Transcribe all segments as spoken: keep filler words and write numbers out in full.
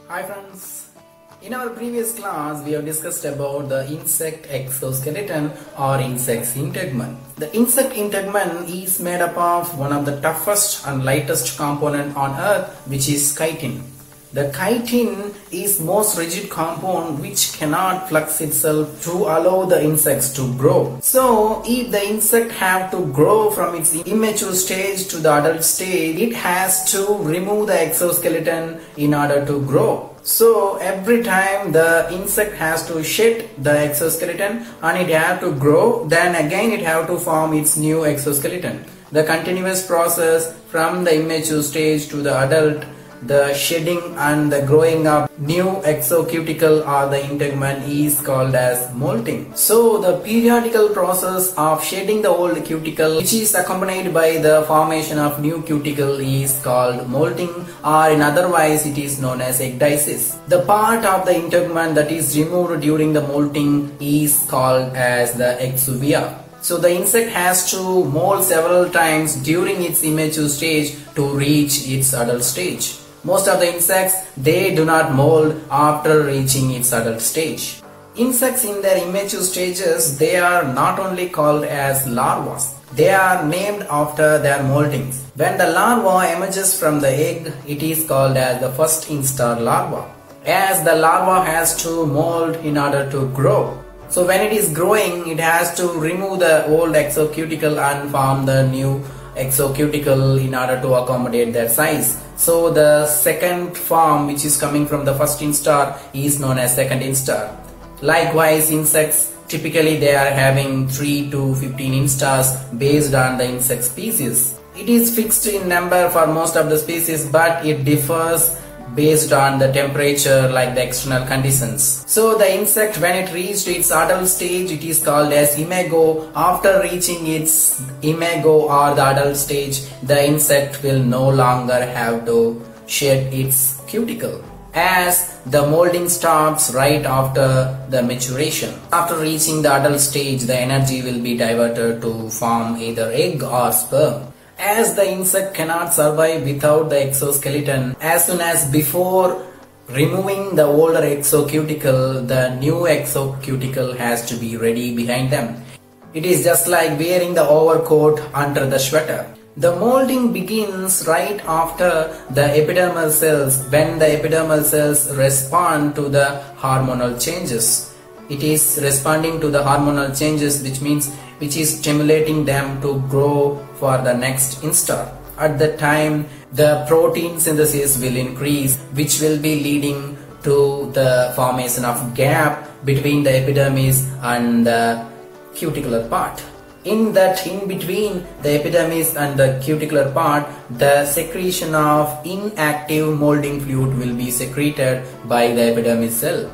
Hi friends, in our previous class we have discussed about the insect exoskeleton or insect's integument. The insect integument is made up of one of the toughest and lightest component on earth, which is chitin. The chitin is most rigid compound which cannot flex itself to allow the insects to grow. So if the insect have to grow from its immature stage to the adult stage, it has to remove the exoskeleton in order to grow. So every time the insect has to shed the exoskeleton and it have to grow, then again it have to form its new exoskeleton. The continuous process from the immature stage to the adult, the shedding and the growing up new exocuticle or the integument is called as molting. So the periodical process of shedding the old cuticle, which is accompanied by the formation of new cuticle, is called molting, or in otherwise it is known as ecdysis. The part of the integument that is removed during the molting is called as the exuvia. So the insect has to molt several times during its immature stage to reach its adult stage. Most of the insects, they do not mold after reaching its adult stage. Insects in their immature stages, they are not only called as larvae, they are named after their moltings. When the larva emerges from the egg, it is called as the first instar larva, as the larva has to mold in order to grow. So when it is growing, it has to remove the old exocuticle and form the new exocuticle in order to accommodate their size. So the second form, which is coming from the first instar, is known as second instar. Likewise, insects, typically they are having three to fifteen instars based on the insect species. It is fixed in number for most of the species, but it differs based on the temperature, like the external conditions. So the insect, when it reached its adult stage, it is called as imago. After reaching its imago or the adult stage, the insect will no longer have to shed its cuticle, as the molding stops right after the maturation. After reaching the adult stage, the energy will be diverted to form either egg or sperm. As the insect cannot survive without the exoskeleton, as soon as before removing the older exocuticle, the new exocuticle has to be ready behind them. It is just like wearing the overcoat under the sweater. The molding begins right after the epidermal cells, when the epidermal cells respond to the hormonal changes. It is responding to the hormonal changes, which means which is stimulating them to grow for the next instar. At the time, the protein synthesis will increase, which will be leading to the formation of gap between the epidermis and the cuticular part. In that in between the epidermis and the cuticular part, the secretion of inactive molding fluid will be secreted by the epidermis cell.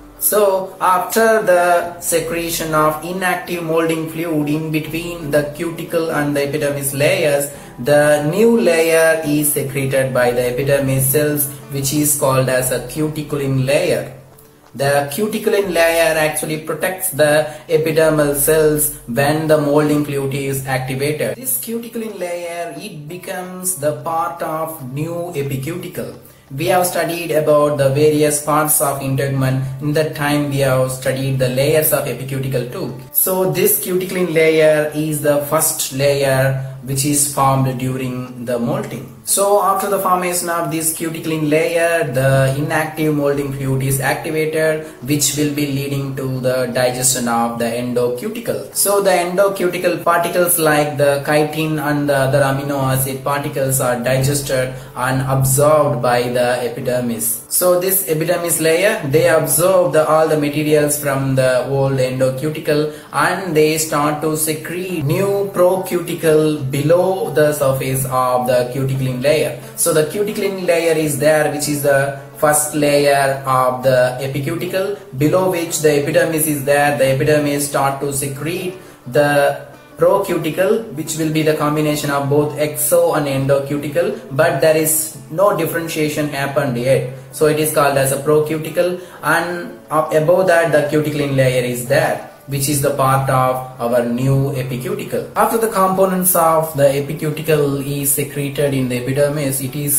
So after the secretion of inactive molding fluid in between the cuticle and the epidermis layers, the new layer is secreted by the epidermis cells, which is called as a cuticulin layer. The cuticulin layer actually protects the epidermal cells when the molding fluid is activated. This cuticulin layer, it becomes the part of new epicuticle. We have studied about the various parts of integument. In that time we have studied the layers of epicuticle too. So this cuticulin layer is the first layer which is formed during the molting. So after the formation of this cuticulin layer, the inactive molding fluid is activated, which will be leading to the digestion of the endocuticle. So the endocuticle particles like the chitin and the other amino acid particles are digested and absorbed by the epidermis. So this epidermis layer, they absorb the, all the materials from the old endocuticle, and they start to secrete new procuticle below the surface of the cuticulin layer. So the cuticulin layer is there, which is the first layer of the epicuticle, below which the epidermis is there. The epidermis start to secrete the procuticle, which will be the combination of both exo and endocuticle, but there is no differentiation happened yet. So it is called as a procuticle, and above that the cuticulin layer is there, which is the part of our new epicuticle. After the components of the epicuticle is secreted in the epidermis, it is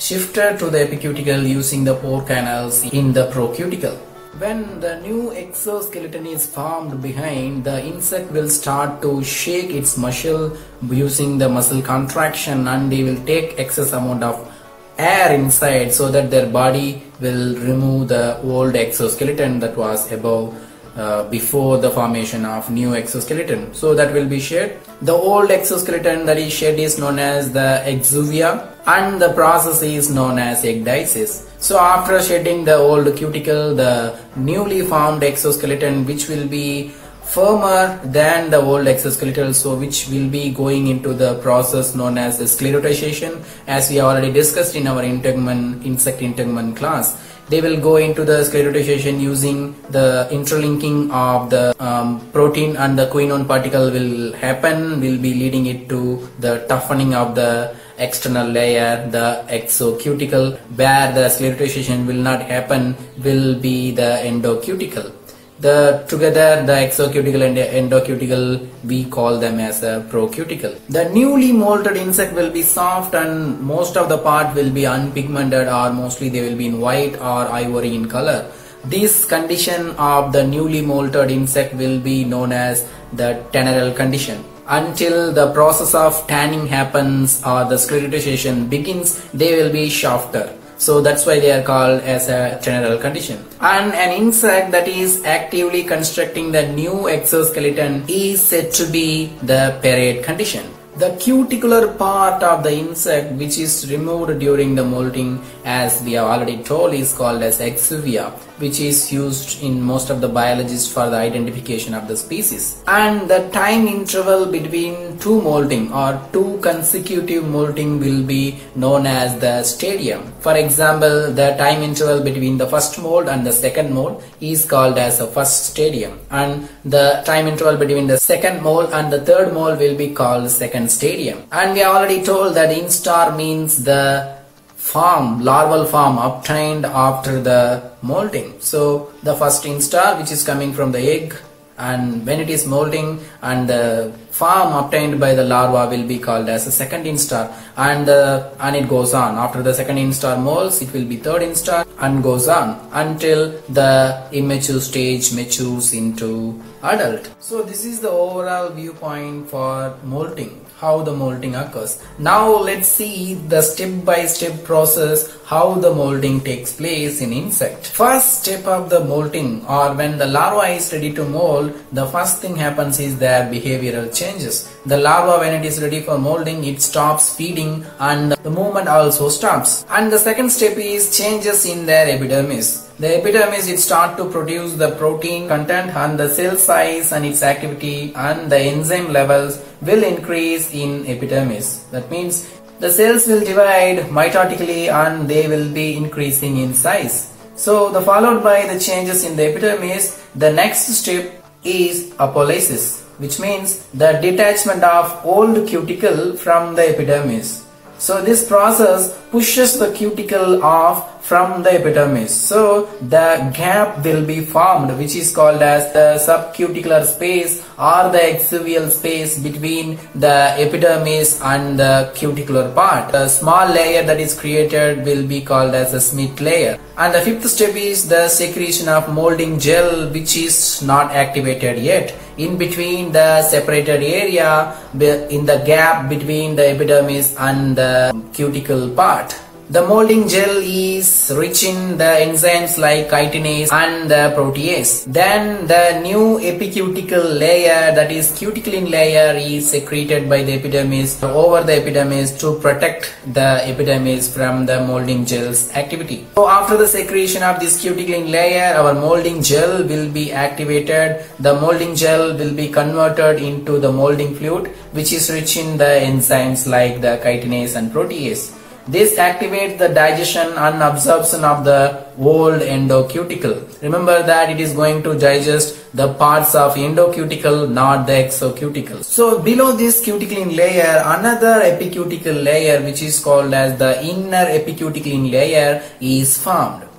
shifted to the epicuticle using the pore canals in the procuticle. When the new exoskeleton is formed behind, the insect will start to shake its muscle using the muscle contraction, and they will take excess amount of air inside so that their body will remove the old exoskeleton that was above uh, before the formation of new exoskeleton. So that will be shed. The old exoskeleton that is shed is known as the exuvia, and the process is known as ecdysis. So after shedding the old cuticle, the newly formed exoskeleton, which will be firmer than the old exoskeleton, so which will be going into the process known as sclerotization, as we already discussed in our integument, insect integument class. They will go into the sclerotization using the interlinking of the um, protein, and the quinone particle will happen, will be leading it to the toughening of the external layer, the exocuticle. Where the sclerotization will not happen will be the endocuticle. The together the exocuticle and the endocuticle, we call them as a procuticle. The newly molted insect will be soft, and most of the part will be unpigmented, or mostly they will be in white or ivory in color. This condition of the newly molted insect will be known as the teneral condition. Until the process of tanning happens or the sclerotization begins, they will be softer. So that's why they are called as a teneral condition. And an insect that is actively constructing the new exoskeleton is said to be the parade condition. The cuticular part of the insect, which is removed during the molting, as we have already told, is called as exuvia, which is used in most of the biologists for the identification of the species. And the time interval between two molting or two consecutive molting will be known as the stadium. For example, the time interval between the first mold and the second mold is called as the first stadium, and the time interval between the second mold and the third mold will be called second stadium. And we have already told that instar means the form, larval form obtained after the molting. So the first instar, which is coming from the egg, and when it is molting, and the form obtained by the larva will be called as a second instar, and uh, and it goes on. After the second instar molts, it will be third instar, and goes on until the immature stage matures into adult. So this is the overall viewpoint for molting, how the molting occurs. Now let's see the step-by-step process how the molting takes place in insect. First step of the molting, or when the larva is ready to mold, the first thing happens is their behavioral changes. The larva, when it is ready for molding, it stops feeding and the movement also stops. And the second step is changes in their epidermis. The epidermis, it starts to produce the protein content, and the cell size and its activity and the enzyme levels will increase in epidermis. That means the cells will divide mitotically and they will be increasing in size. So the followed by the changes in the epidermis, the next step is apolysis, which means the detachment of old cuticle from the epidermis. So this process pushes the cuticle off from the epidermis. So the gap will be formed, which is called as the subcuticular space or the exuvial space between the epidermis and the cuticular part. The small layer that is created will be called as a Smith layer. And the fifth step is the secretion of molding gel, which is not activated yet. In between the separated area, in the gap between the epidermis and the cuticle part, the molding gel is rich in the enzymes like chitinase and the protease. Then the new epicuticle layer, that is cuticulin layer, is secreted by the epidermis over the epidermis to protect the epidermis from the molding gel's activity. So after the secretion of this cuticulin layer, our molding gel will be activated. The molding gel will be converted into the molding fluid, which is rich in the enzymes like the chitinase and protease. This activates the digestion and absorption of the old endocuticle. Remember that it is going to digest the parts of endocuticle, not the exocuticle. So below this cuticulin layer, another epicuticle layer, which is called as the inner epicuticulin layer, is formed.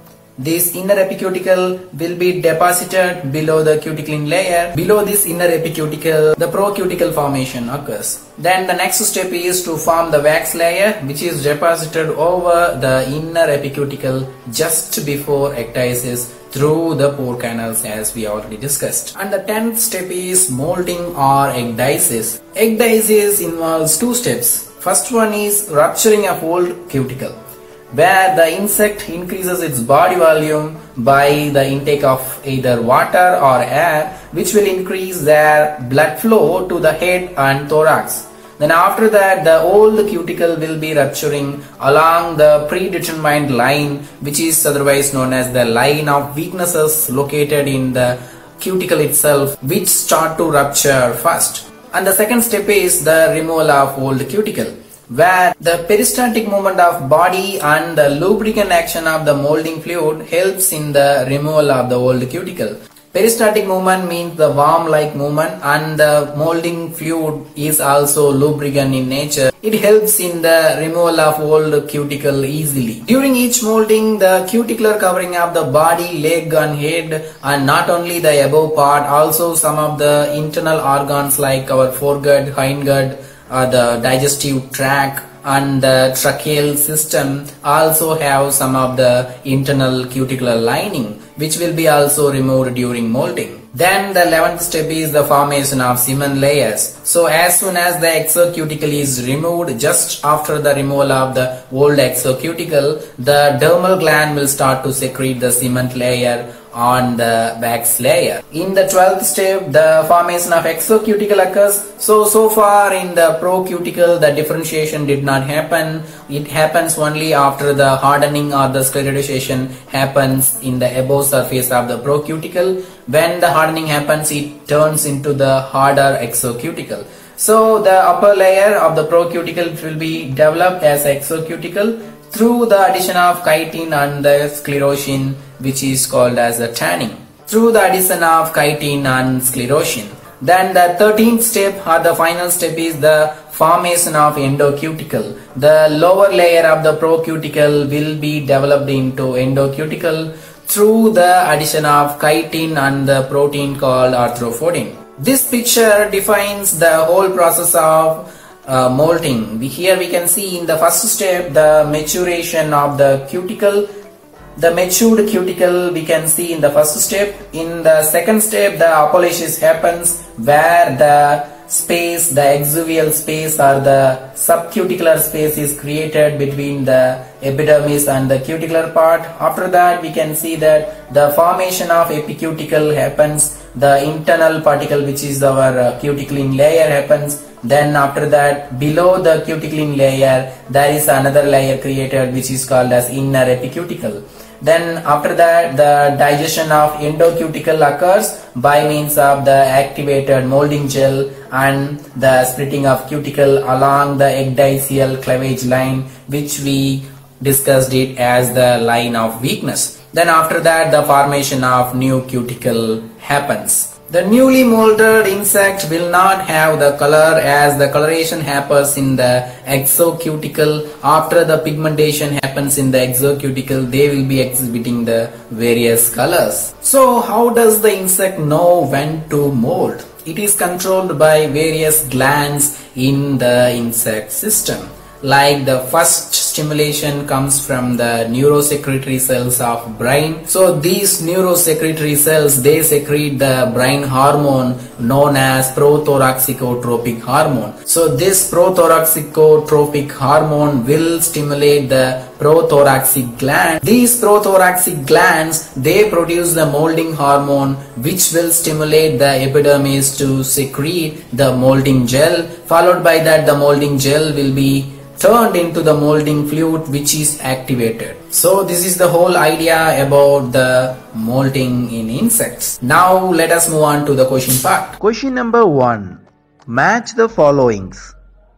This inner epicuticle will be deposited below the cuticle layer. Below this inner epicuticle, the procuticle formation occurs. Then the next step is to form the wax layer, which is deposited over the inner epicuticle just before ecdysis through the pore canals, as we already discussed. And the tenth step is molting or ecdysis. Ecdysis involves two steps. First one is rupturing of old cuticle, where the insect increases its body volume by the intake of either water or air, which will increase their blood flow to the head and thorax. Then after that, the old cuticle will be rupturing along the predetermined line, which is otherwise known as the line of weaknesses located in the cuticle itself, which start to rupture first. And the second step is the removal of old cuticle, where the peristaltic movement of body and the lubricant action of the molding fluid helps in the removal of the old cuticle. Peristaltic movement means the worm-like movement, and the molding fluid is also lubricant in nature. It helps in the removal of old cuticle easily. During each molding, the cuticular covering of the body, leg and head, and not only the above part, also some of the internal organs like our foregut, hindgut, uh, the digestive tract and the tracheal system also have some of the internal cuticular lining, which will be also removed during molting. Then the eleventh step is the formation of cement layers. So as soon as the exocuticle is removed, just after the removal of the old exocuticle, the dermal gland will start to secrete the cement layer on the wax layer. In the twelfth step, the formation of exocuticle occurs. So, so far in the procuticle, the differentiation did not happen. It happens only after the hardening or the sclerotization happens in the above surface of the procuticle. When the hardening happens, it turns into the harder exocuticle. So the upper layer of the procuticle will be developed as exocuticle through the addition of chitin and the sclerostin, which is called as the tanning. Through the addition of chitin and sclerostin. Then the thirteenth step or the final step is the formation of endocuticle. The lower layer of the procuticle will be developed into endocuticle through the addition of chitin and the protein called arthropodin. This picture defines the whole process of uh, molting. We, here we can see in the first step the maturation of the cuticle. The matured cuticle we can see in the first step. In the second step, the apolysis happens, where the space, the exuvial space or the subcuticular space is created between the epidermis and the cuticular part. After that, we can see that the formation of epicuticle happens, the internal particle, which is our uh, cuticle layer, happens. Then after that, below the cuticle layer, there is another layer created, which is called as inner epicuticle. Then after that, the digestion of endocuticle occurs by means of the activated molding gel and the splitting of cuticle along the ecdysial cleavage line, which we discussed it as the line of weakness. Then after that, the formation of new cuticle happens. The newly molded insect will not have the color, as the coloration happens in the exocuticle. After the pigmentation happens in the exocuticle, they will be exhibiting the various colors. So how does the insect know when to mold? It is controlled by various glands in the insect system. Like the first stimulation comes from the neurosecretory cells of brain. So these neurosecretory cells, they secrete the brain hormone known as prothoracicotropic hormone. So this prothoracicotropic hormone will stimulate the prothoracic gland. These prothoracic glands, they produce the molding hormone, which will stimulate the epidermis to secrete the molding gel. Followed by that, the molding gel will be turned into the molding fluid, which is activated. So this is the whole idea about the molting in insects. Now let us move on to the question part. Question number one. Match the followings.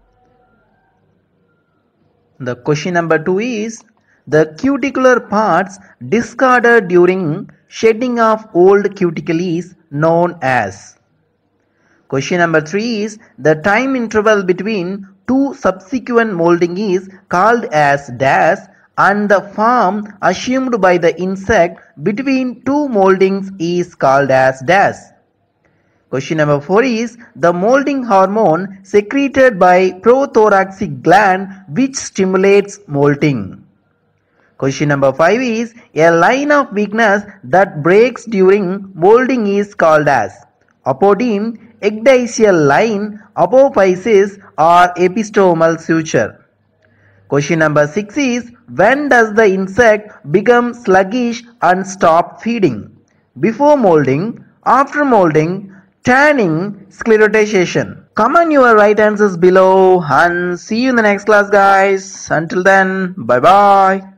The question number two is, the cuticular parts discarded during shedding of old cuticle is known as. Question number three is, the time interval between two subsequent molding is called as dash, and the form assumed by the insect between two moldings is called as dash. Question number four is the molding hormone secreted by prothoracic gland which stimulates molting. Question number five is a line of weakness that breaks during molding is called as apodeme, ecdysial line, apophysis or epistomal suture. Question number six is when does the insect become sluggish and stop feeding? Before molding, after molding, tanning, sclerotization. Comment your right answers below and see you in the next class guys. Until then, bye bye.